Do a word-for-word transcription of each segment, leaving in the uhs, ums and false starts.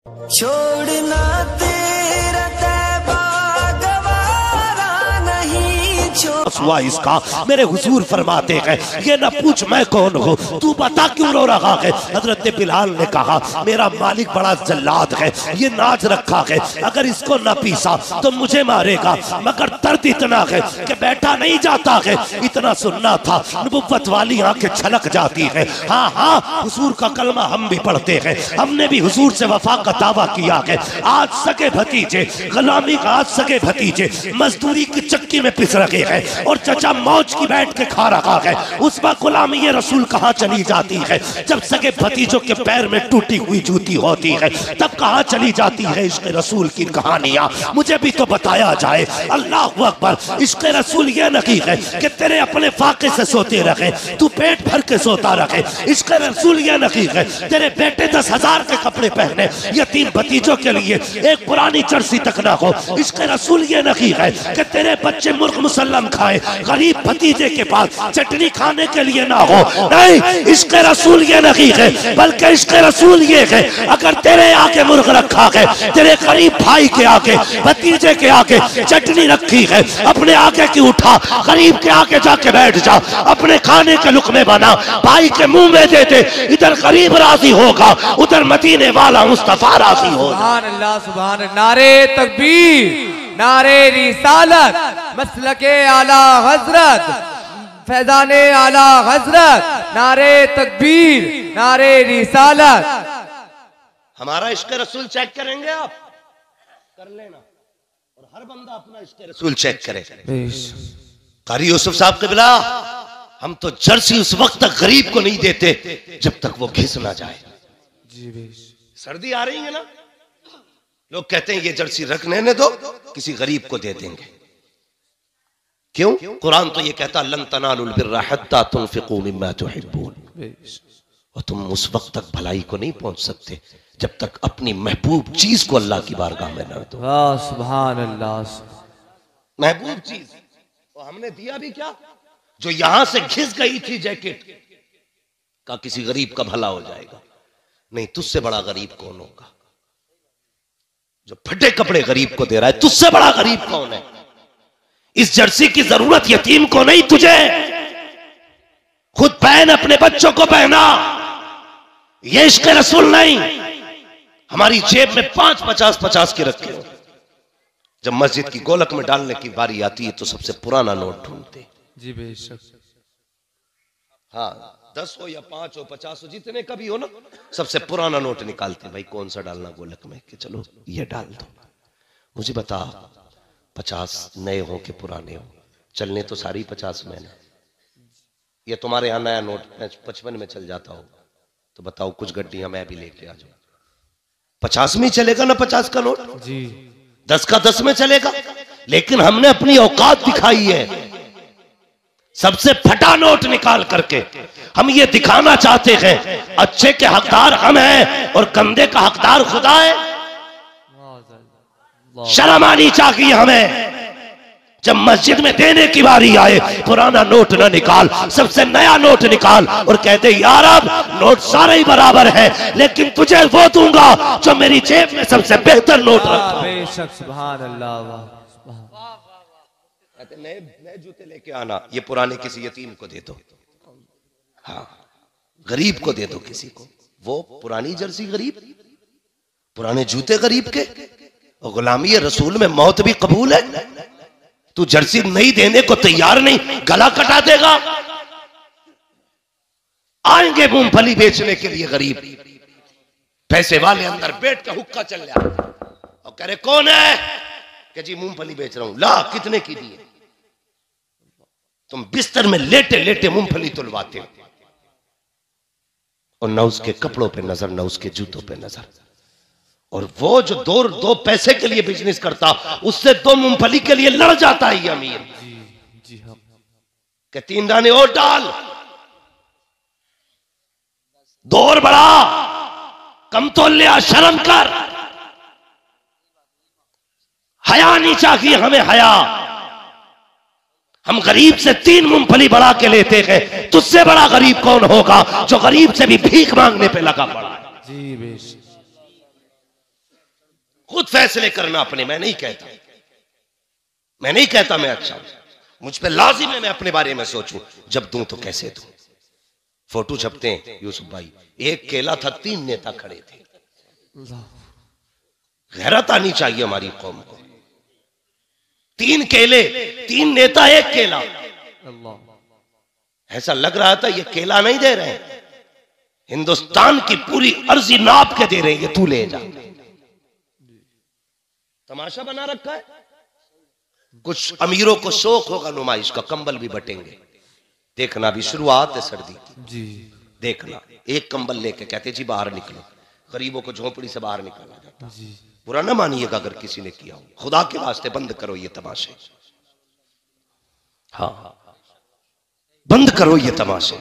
छोड़ना तेरा तैबा गवारा नहीं छोड़ इसका मेरे हुजूर फरमाते हैं ये न पूछ मैं कौन हूँ, तू बता क्यों रो रहा है। हजरत बिलाल ने कहा मेरा मालिक बड़ा जल्लाद है, ये नाच रखा है, अगर इसको न पीसा तो मुझे मारेगा, मगर दर्द इतना है कि बैठा नहीं जाता है। इतना सुनना था, नबुव्वत वाली आंखें छलक जाती है। हाँ हाँ हुजूर का कलमा हम भी पढ़ते हैं, हमने भी हुजूर से वफा का दावा किया है। आज सगे भतीजे गुलामी का, आज सगे भतीजे मजदूरी की चक्की में पिस रहे हैं और चचा मौज की बैठ के खा रहा है। उस वक्त गुलामी ये रसूल कहाँ चली जाती है, जब सगे भतीजों के पैर में टूटी हुई जूती होती है, तब कहाँ चली जाती है इश्क़ रसूल की कहानियां। मुझे भी तो बताया जाए। अल्लाह अकबर। इश्क़ रसूल ये नहीं है कि तेरे अपने फाके से सोते रहे, तू पेट भर के सोता रहे। इश्क़ रसूल ये नहीं है तेरे बेटे दस हजार के कपड़े पहने, यतीम भतीजों के लिए एक पुरानी जर्सी तक ना हो। इश्क़ रसूल ये नहीं है कि तेरे बच्चे मुर्ग मुसल्लम खाए, गरीब भतीजे के पास चटनी खाने के लिए ना हो। नहीं, इश्क़ रसूल ये नहीं है, बल्कि इश्क़ रसूल ये है अगर तेरे आगे मुर्ग रखा है, तेरे गरीब भाई के आगे, भतीजे के आगे चटनी रखी है, अपने आगे की उठा, गरीब के आगे जाके बैठ जा, अपने खाने के लुक़मे बना, भाई के मुंह में दे दे। इधर गरीब राजी होगा, उधर मदीने वाला मुस्तफा राजी होगा। सुभान अल्लाह, सुभान अल्लाह। नारे तकबीर, नारे रिसालत, मसलके आला हजरत, फैजाने आला हजरत, नारे तकबीर, नारे रिसालत। हमारा इश्क़ रसूल चेक करेंगे आप, कर लेना, और हर बंदा अपना इश्क़ रसूल चेक करे। कारी यूसुफ साहब क़िबला, हम तो जर्सी उस वक्त तक गरीब को नहीं देते जब तक वो घिस ना जाए। सर्दी आ रही है ना, लोग कहते हैं ये जर्सी रखने ने दो, किसी गरीब को दे देंगे। क्यों? कुरान तो ये कहता लन तनालुल बिर्रा हत्ता तुनफिकू मिम्मा तुहिब्बून, और तुम उस वक्त तक भलाई को नहीं पहुंच सकते जब तक अपनी महबूब चीज को अल्लाह की बारगाह में न दो। वाह सुभान अल्लाह। महबूब चीज, और हमने दिया भी क्या? जो यहां से घिस गई थी जैकेट का किसी गरीब का भला हो जाएगा। नहीं, तुझसे बड़ा गरीब कौन होगा? जो फटे कपड़े गरीब को दे रहा है, तुझसे बड़ा गरीब कौन है? इस जर्सी की जरूरत यतीम को नहीं, तुझे खुद पहन, अपने बच्चों को पहना। ये इश्क़ रसूल नहीं। हमारी जेब में पांच पचास पचास के रखे हो, जब मस्जिद की गोलक में डालने की बारी आती है तो सबसे पुराना नोट ढूंढते। जी बेशक। हाँ, दस हो या पांच हो, पचास हो, जितने का भी हो ना, सबसे पुराना नोट निकालते। भाई कौन सा डालना गोलक में? कि चलो ये डाल दो। मुझे बता, पचास नए हो के पुराने हो, चलने तो सारी पचास में ना। ये तुम्हारे यहाँ नया नोट पचपन में चल जाता हो, तो बताओ कुछ गड्डियां मैं भी लेके आ जाऊं। पचास में चलेगा ना पचास का नोट? जी। दस का दस में चलेगा। लेकिन हमने अपनी औकात दिखाई है, सबसे फटा नोट निकाल करके हम ये दिखाना चाहते हैं अच्छे के हकदार हम हैं और गंदे का हकदार खुदा है। शर्म आनी चाहिए हमें। जब मस्जिद में देने की बारी आए, पुराना नोट ना निकाल, सबसे नया नोट निकाल और कहते यार अब नोट सारे ही बराबर है, लेकिन तुझे वो दूंगा जो मेरी जेब में सबसे बेहतर नोट रखा। बेशक सुभान अल्लाह। कहते नए नए जूते लेके आना, ये पुराने किसी यतीम को दे दो। हाँ, गरीब को दे दो किसी को। वो पुरानी जर्सी गरीब, पुराने जूते गरीब के। और गुलामी रसूल में मौत भी कबूल है। तू जर्सी नहीं देने को तैयार नहीं, गला कटा देगा। आएंगे मूंगफली बेचने के लिए गरीब, पैसे वाले अंदर बैठ के हुक्का चल जाए और कह रहे कौन है? कि जी मूंगफली बेच रहा हूं। ला, कितने की दी? तुम बिस्तर में लेटे लेटे मूंगफली तुलवाते हो, और न उसके कपड़ों पे नजर, न उसके जूतों पे नजर। और वो जो दो दो पैसे के लिए बिजनेस करता, उससे दो मूंगफली के लिए लड़ जाता है ये अमीर। जी जी हाँ। कि तीन दाने और डाल, दो और बढ़ा, कम तो लिया, शर्म कर। हया नहीं चाहिए हमें, हया। हम गरीब से तीन मूंगफली बढ़ा के लेते हैं, तुझसे बड़ा गरीब कौन होगा जो गरीब से भी भीख मांगने पे लगा पड़ा है। जी बेशक। खुद फैसले करना अपने। मैं नहीं कहता, मैं नहीं कहता मैं अच्छा हूं, मुझ पे लाजिम है मैं अपने बारे में सोचूं। जब दूं तो कैसे दूं। फोटो छपते हैं यूसुफ भाई, एक केला था, तीन नेता खड़े थे। गैरत आनी चाहिए हमारी कौम को। तीन केले, तीन नेता, एक केला। ऐसा लग रहा था ये केला नहीं दे रहे हैं, हिंदुस्तान की पूरी अर्जी नाप के दे रहे हैं, ये तू ले जा। तमाशा बना रखा है। कुछ अमीरों को शौक होगा नुमाइश का, कंबल भी बटेंगे। देखना भी शुरुआत है सर्दी की जी। देखना एक कंबल लेके कहते जी बाहर निकलो, गरीबों को झोपड़ी से बाहर निकाला जाता जी। बुरा ना मानिएगा अगर किसी ने किया हो, खुदा के वास्ते बंद करो ये तमाशे। हाँ बंद करो ये तमाशे।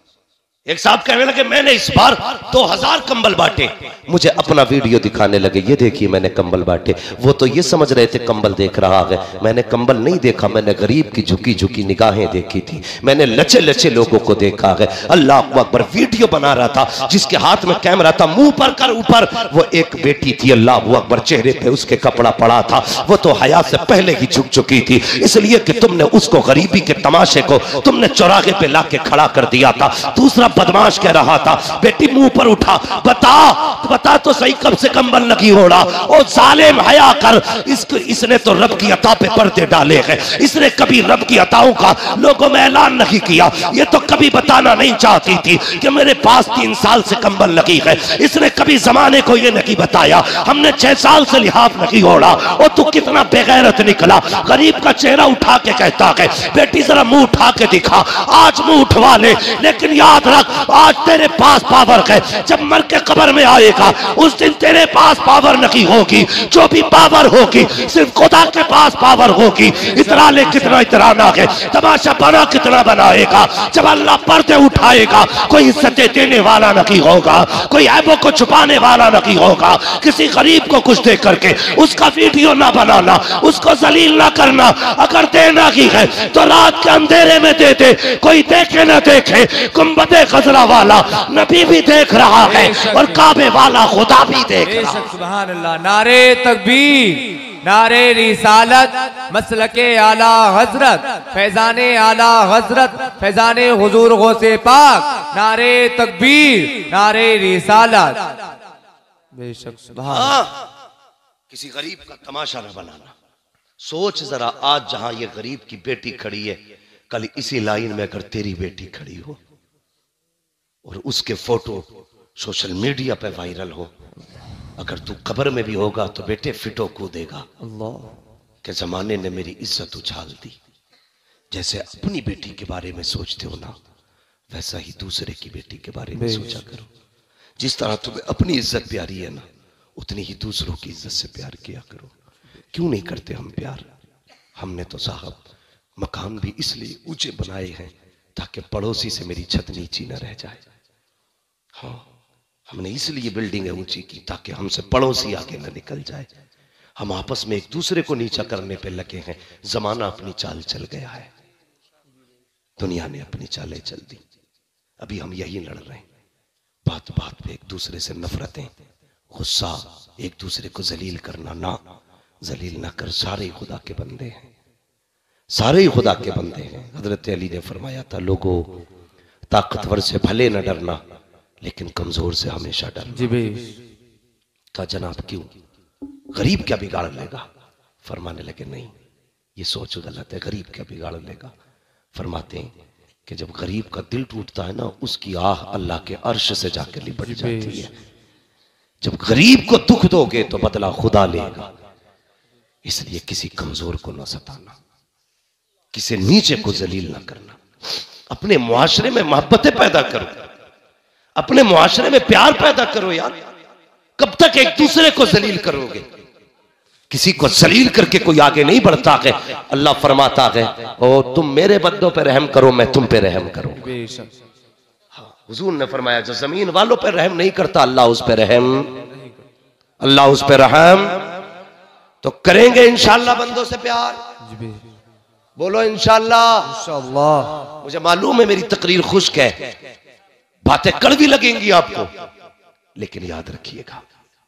एक साहब कहने लगे मैंने इस बार दो हजार कंबल बांटे, मुझे अपना वीडियो दिखाने लगे, ये देखिए मैंने कंबल बांटे। वो तो ये समझ रहे थे कंबल देख रहा है, मैंने कंबल नहीं देखा, मैंने गरीब की झुकी झुकी निगाहें देखी थी, मैंने लचे लचे लोगों को देखा है। अल्लाह अकबर। वीडियो बना रहा था, जिसके हाथ में कैमरा था मुंह पर कर ऊपर, वो एक बेटी थी। अल्लाह अकबर। चेहरे पे उसके कपड़ा पड़ा था, वो तो हया से पहले ही झुक चुकी थी, इसलिए कि तुमने उसको गरीबी के तमाशे को तुमने चौराहे पे लाके खड़ा कर दिया था। दूसरा बदमाश कह रहा था बेटी मुंह पर उठा, बता बता तो सही कब से कंबल लगी हो रहा। ओ जालिम हया कर, इसको इसने तो रब की अता पे पर्दे डाले हैं, इसने कभी रब की अताओं का लोगों में ऐलान नहीं किया। ये तो कभी बताना नहीं चाहती थी कि मेरे पास तीन साल से कंबल लगी है, इसने कभी जमाने को ये नहीं बताया हमने छह साल से लिहाफ नहीं ओढ़ा। और तू कितना बेगैरत निकला। गरीब का चेहरा उठा के कहता है बेटी जरा मुंह उठा के दिखा। आज मुंह उठवा ले, लेकिन याद रख आज तेरे पास पावर है, जब मर के कब्र में आएगा उस दिन तेरे पास पावर नहीं होगी। जो भी पावर होगी सिर्फ खुदा के पास पावर होगी। इतरा ले कितना इतराना है, तमाशा बना कितना बनाएगा। जब अल्लाह पर्दे उठाएगा कोई इज्जतें देने वाला नहीं होगा, कोई ऐबों को छुपाने वाला नहीं होगा। किसी गरीब को कुछ दे करके उसका वीडियो ना बनाना, उसको जलील ना करना। अगर देना ही है तो रात के अंधेरे में दे दे, कोई देखे ना देखे। गुंबदे खजरा वाला नबी भी देख रहा है और काबे वाला खुदा भी देख रहा है। सुभान अल्लाह। नारे तकबीर, नारे रिसालत, मसलके आला हजरत, फैजाने आला हजरत, फैजाने हुजूर गौसे पाक। नारे तकबीर, नारे रिसालत। बेशक सुभान। किसी गरीब का तमाशा न बनाना। सोच जरा आज जहां ये गरीब की बेटी खड़ी है, कल इसी लाइन में अगर तेरी बेटी खड़ी हो और उसके फोटो सोशल मीडिया पे वायरल हो, अगर तू कब्र में भी होगा तो बेटे फिटो कूदेगा कि जमाने ने मेरी इज्जत उछाल दी। जैसे अपनी बेटी के बारे में सोचते हो ना, वैसा ही दूसरे की बेटी के बारे में सोचा करो। जिस तरह तुम्हें अपनी इज्जत प्यारी है ना, उतनी ही दूसरों की इज्जत से प्यार किया करो। क्यों नहीं करते हम प्यार? हमने तो साहब मकान भी इसलिए ऊंचे बनाए हैं ताकि पड़ोसी से मेरी छत नीची न रह जाए। हाँ, हमने इसलिए बिल्डिंगें ऊंची की ताकि हमसे पड़ोसी आगे न निकल जाए। हम आपस में एक दूसरे को नीचा करने पे लगे हैं। जमाना अपनी चाल चल गया है, दुनिया ने अपनी चालें चल दी। अभी हम यही लड़ रहे हैं, बात बात पे एक दूसरे से नफरतें, गुस्सा, एक दूसरे को जलील करना। ना, जलील ना कर, सारे खुदा के बंदे हैं, सारे ही खुदा के बंदे हैं। हजरत अली ने फरमाया था लोगों, ताकतवर से भले न डरना लेकिन कमजोर से हमेशा डरना। जी भाई। कहा जनाब क्यों, गरीब क्या बिगाड़ लेगा? फरमाने लगे नहीं, ये सोच गलत है, गरीब क्या बिगाड़ लेगा। फरमाते हैं कि जब गरीब का दिल टूटता है ना, उसकी आह अल्लाह के अर्श से जाकर लिपट जाती है। जब गरीब को दुख दोगे तो बदला खुदा लेगा। इसलिए किसी कमजोर को न सताना, किसी नीचे को जलील ना करना। अपने मुआशरे में मोहब्बतें पैदा करो, अपने मुआशरे में प्यार पैदा करो। यार कब तक एक दूसरे को जलील करोगे? किसी को जलील करके कोई आगे नहीं बढ़ता है। अल्लाह फरमाता है ओ तुम मेरे बंदों पे रहम करो, मैं तुम पे रहम करूंगा। हाँ, हुजूर ने फरमाया जो जमीन वालों पे रहम नहीं करता, अल्लाह उस पे रहम अल्लाह उस पे रहम तो करेंगे इंशाअल्लाह बंदों से प्यार। बोलो इंशाअल्लाह। इंशाअल्लाह। मुझे मालूम है मेरी तकरीर खुश्क है, बातें कड़वी लगेंगी आपको, लेकिन याद रखिएगा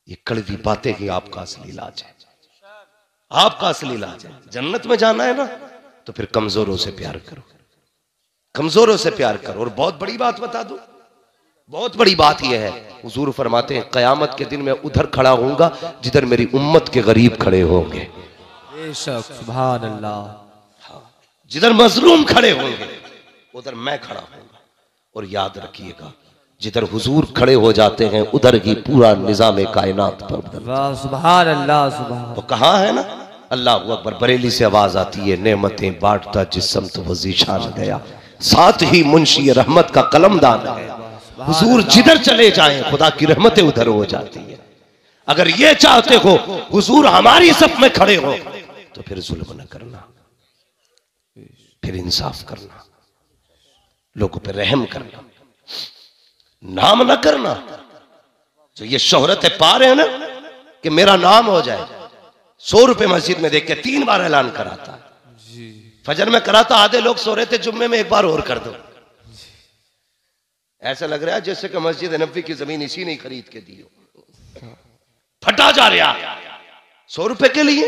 ये कड़वी बातें ही आपका असली इलाज है, आपका असली इलाज है। जन्नत में जाना है ना तो फिर कमजोरों से प्यार करो, कमजोरों से प्यार करो। और बहुत बड़ी बात बता दूं, बहुत बड़ी बात यह है, हुजूर फरमाते हैं कयामत के दिन मैं उधर खड़ा होऊंगा जिधर मेरी उम्मत के गरीब खड़े होंगे। बेशक, सुभान अल्लाह। जिधर मजलूम खड़े होंगे उधर मैं खड़ा होऊंगा। और याद रखिएगा, जिधर हुजूर खड़े हो जाते हैं उधर ही पूरा निजाम कायनात पर बदलता है। सुभान अल्लाह, सुभान। वो कहा है ना, अल्लाह अकबर, बरेली से आवाज आती है, नेमतें बांटता जिस्म तो वो ज़ीशान गया, साथ ही मुंशी रहमत का कलमदान गया। हुजूर जिधर चले जाएं खुदा की रहमतें उधर हो जाती है। अगर ये चाहते हो हुजूर हमारी सब में खड़े हो तो फिर जुल्म न करना, फिर इंसाफ करना, लोगों पे रहम करना, नाम न करना। जो ये शोहरत पा रहे हैं ना कि मेरा नाम हो जाए, सौ रुपए मस्जिद में देख के तीन बार ऐलान कराता, फजर में कराता, आधे लोग सो रहे थे, जुम्मे में एक बार और कर दो। ऐसा लग रहा है जैसे कि मस्जिद नबी की जमीन इसी ने खरीद के दी हो। फटा जा रहा सौ रुपए के लिए।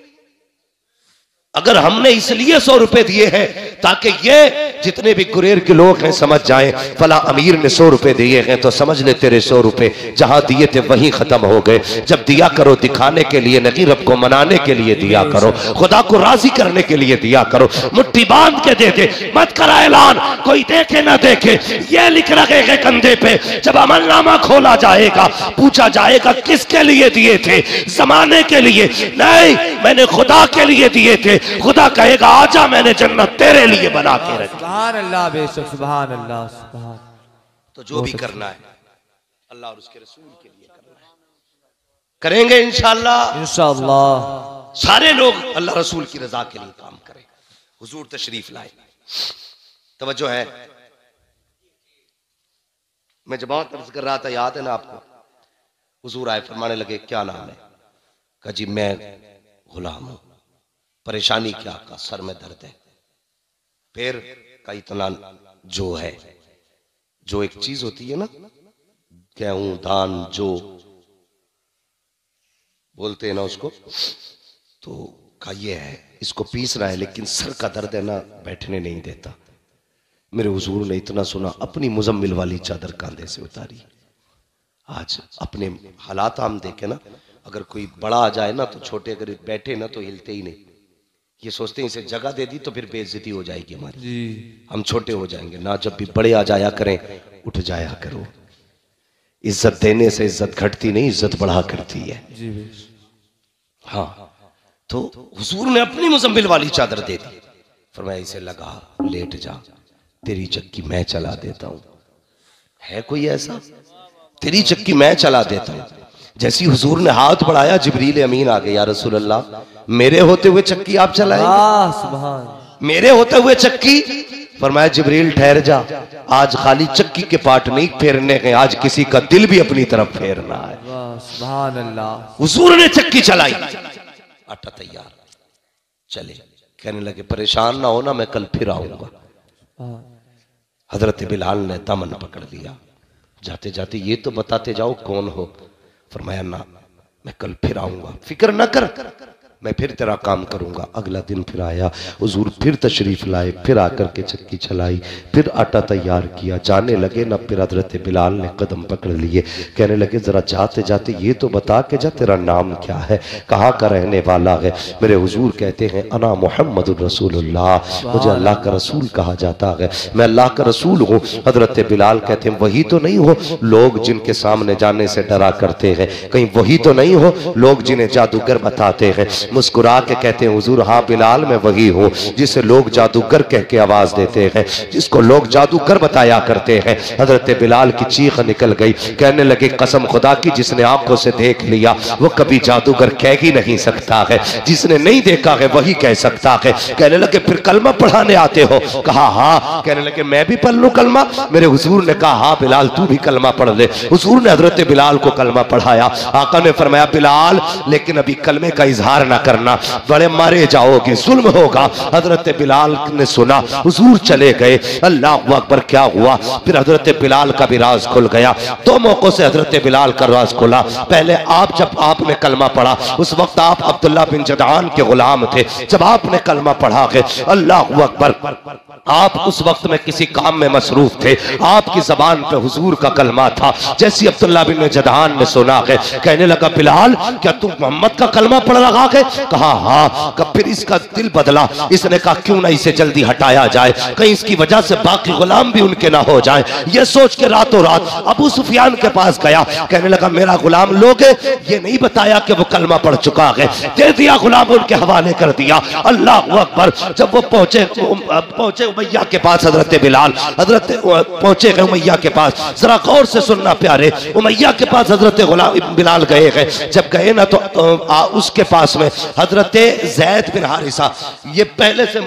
अगर हमने इसलिए सौ रुपए दिए हैं ताकि ये जितने भी गुरेर के लोग हैं समझ जाएं, फला अमीर ने सौ रुपए दिए हैं तो समझ ले तेरे सौ रुपए जहां दिए थे वहीं खत्म हो गए। जब दिया करो दिखाने के लिए नहीं, रब को मनाने के लिए दिया करो, खुदा को राजी करने के लिए दिया करो। मुट्ठी बांध के दे दे, मत करा ऐलान, कोई देखे ना देखे। ये लिख रखे हैं कंधे पे, जब अमलनामा खोला जाएगा पूछा जाएगा किसके लिए दिए थे, जमाने के लिए नहीं, मैंने खुदा के लिए दिए थे। खुदा कहेगा आजा मैंने जन्नत तेरे लिए बना के रखी। सुभान अल्लाह, बेशक, सुभान अल्लाह, सुभान। तो जो भी करना है अल्लाह और उसके रसूल के लिए करना है, करेंगे इंशाअल्लाह। इंशाअल्लाह सारे लोग अल्लाह रसूल की रजा के लिए काम करें। हुजूर तशरीफ लाए, तवज्जो है। मैं जब बहुत अर्ज कर रहा था, याद है ना आपको, हुजूर आए, फरमाने लगे क्या नाम है? कहा जी मैं गुलाम हूं। परेशानी क्या? का सर में दर्द है। फिर का इतना जो है, जो एक चीज होती है ना, गेहूं धान जो बोलते हैं ना उसको, तो का ये है, इसको पीसना है लेकिन सर का दर्द है ना, बैठने नहीं देता। मेरे हुजूर ने इतना सुना, अपनी मुजम्मिल वाली चादर कांधे से उतारी। आज अपने हालात हम देखे ना, अगर कोई बड़ा आ जाए ना तो छोटे अगर बैठे ना तो हिलते ही नहीं। ये सोचते हैं इसे जगह दे दी तो फिर बेइज्जती हो जाएगी हमारी जी, हम छोटे हो जाएंगे ना। जब भी बड़े आ जाया करें उठ जाया करो। इज्जत देने से इज्जत घटती नहीं, इज्जत बढ़ा करती है जी। हाँ, तो हुजूर ने अपनी मुजम्मिल वाली चादर दे दी, फरमाया इसे लगा, लेट जा, तेरी चक्की मैं चला देता हूं। है कोई ऐसा? तेरी चक्की मैं चला देता हूं। जैसी हुजूर ने हाथ बढ़ाया, जिब्रील अमीन आ गए, या रसूल अल्लाह मेरे होते हुए चक्की आप चलाएंगे? सुभान। मेरे होते हुए चक्की? फरमाया जिब्रील ठहर जा, आज खाली चक्की के पार्ट नहीं फेरने हैं, आज किसी का दिल भी अपनी तरफ फेरना है। सुभान अल्लाह। हुजूर ने चक्की चलाई, आटा तैयार, चले। कहने लगे परेशान ना होना, मैं कल फिर आऊंगा। हजरत बिलाल ने दामन पकड़ लिया, जाते जाते ये तो बताते जाओ कौन हो। फरमाया ना, मैं कल फिर आऊंगा, फिक्र न कर, मैं फिर तेरा काम करूंगा। अगला दिन फिर आया, हुजूर फिर तशरीफ लाए, फिर आकर के चक्की चलाई, फिर आटा तैयार किया। जाने लगे ना, फिर हजरत बिलाल ने कदम पकड़ लिए, कहने लगे जरा जाते जाते ये तो बता के जा, तेरा नाम क्या है, कहाँ का रहने वाला है? मेरे हुजूर कहते हैं अना मुहम्मदुर रसूलुल्लाह, मुझे अल्लाह का रसूल कहा जाता है, मैं अल्लाह का रसूल हूँ। हजरत बिलाल कहते हैं वही तो नहीं हो लोग जिनके सामने जाने से डरा करते हैं, कहीं वही तो नहीं हो लोग जिन्हें जादूगर बताते हैं? मुस्कुरा के कहते हैं हुजूर हाँ बिलाल मैं वही हूँ जिसे लोग जादूगर कह के आवाज देते हैं, जिसको लोग जादूगर बताया करते हैं। हजरत बिलाल की चीख निकल गई, कहने लगे कसम खुदा की जिसने आंखों से देख लिया वो कभी जादूगर कह ही नहीं सकता है, जिसने नहीं देखा है वही कह सकता है। कहने लगे फिर कलमा पढ़ाने आते हो? कहा हाँ। कहने लगे मैं भी पढ़ लूं कलमा? मेरे हुजूर ने कहा हाँ बिलाल तू भी कलमा पढ़ ले। हुजूर ने हजरत बिलाल को कलमा पढ़ाया। आका ने फरमाया बिलाल लेकिन अभी कलमे का इजहार ना करना, बड़े मारे जाओगे, जुल्म होगा। हजरत बिलाल ने सुना, हुजूर चले गए। अल्लाह अकबर, क्या हुआ? फिर हजरत बिलाल का भी राज खुल गया। दो मौकों से हजरत बिलाल का राज खुला। पहले आप जब आपने कलमा पढ़ा, उस वक्त आप अब्दुल्ला बिन जदआन के गुलाम थे। जब आपने कलमा पढ़ा के अल्लाह अकबर, आप उस वक्त में किसी काम में मसरूफ थे, आपकी जबान पे हुजूर का कलमा था। जैसे अब्दुल्ला बिन जदआन ने सुना के कहने लगा, बिलाल क्या तू मोहम्मद का कलमा पढ़ रहा है? कहा हाँ। कब फिर इसका दिल बदला, इसने कहा क्यों ना इसे जल्दी हटाया जाए, कहीं इसकी वजह से बाकी गुलाम भी उनके ना हो जाएं। ये सोच के रातों रात अबू सुफियान के पास गया। कहने लगा, मेरा गुलाम लोगे? ये नहीं बताया कि वो कलमा पढ़ चुका है। दे दिया, गुलाम उनके हवाले कर दिया। अल्लाह अकबर। जब वो पहुंचे पहुंचे उमैया के पास, हजरत बिलाल हजरत पहुंचे गए उमैया के पास। जरा गौर से सुनना प्यारे, उमैया के पास हजरत गुलाम बिलाल गए गए जब गए ना तो आ, उसके पास में हजरत ज़ैद बिन हारिसा, ये पहले से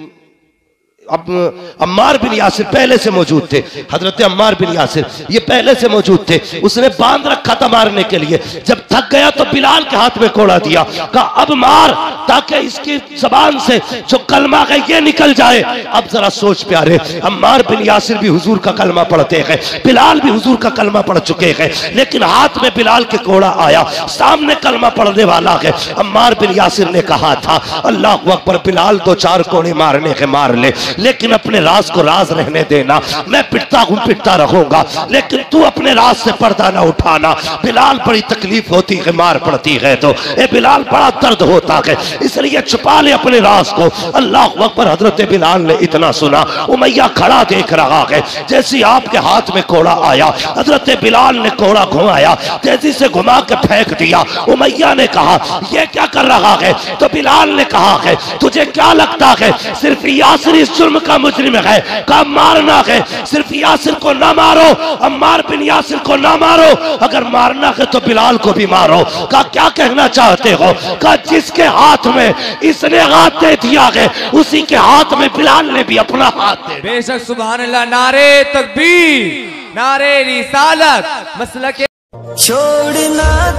अब अम्मार बिन यासिर पहले से मौजूद थे। हजरत अम्मार बिन यासिर ये पहले से मौजूद थे। उसने बांध रखा था मारने के लिए। जब थक गया तो बिलाल के हाथ में कोड़ा दिया, कहा अब मार ताकि इसकी जबान से जो कलमा है ये निकल जाए। अब जरा सोच प्यारे, अम्मार बिन यासिर भी हुजूर का कलमा पढ़ते हैं, बिलाल भी हुजूर का कलमा पढ़ चुके हैं, लेकिन हाथ में बिलाल के कोड़ा आया, सामने कलमा पढ़ने वाला है। अम्मार बिन यासिर ने कहा था, अल्लाह अकबर, बिलाल दो चार कोड़े मारने के मार ले, लेकिन अपने राज को राज रहने देना। मैं पिटता हूं, पिटता रहूंगा, लेकिन तू अपने राज से पर्दा ना उठाना। बिलाल बड़ी तकलीफ होती है, मार पड़ती है तो ए बिलाल बड़ा दर्द होता है, इसलिए छुपा ले अपने राज को। अल्लाह अकबर। हजरत बिलाल ने इतना सुना, उमैया खड़ा देख रहा है। जैसे आपके हाथ में कोड़ा आया, हजरत बिलाल ने कोड़ा घुमाया, तेजी से घुमा के फेंक दिया। उमैया ने कहा, यह क्या कर रहा है? तो बिलाल ने कहा है, तुझे क्या लगता है सिर्फ यासिर इस जुल्म का मुजरिम है, का मारना है? सिर्फ यासिर को ना मारो, अम्मार बिन यासिर को ना मारो, अगर मारना है तो बिलाल को भी मारो। का क्या कहना चाहते हो? का जिसके हाथ में इसने हाथ दे दिया है, उसी के हाथ में बिलाल ने भी अपना हाथ दे। बेशक सुभान अल्लाह। नारे तकबीर, नारे रिसालत, मसलक छोड़ना